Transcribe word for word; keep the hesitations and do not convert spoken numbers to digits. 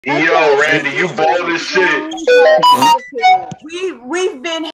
Yo, Randy, you bald as shit. We we've been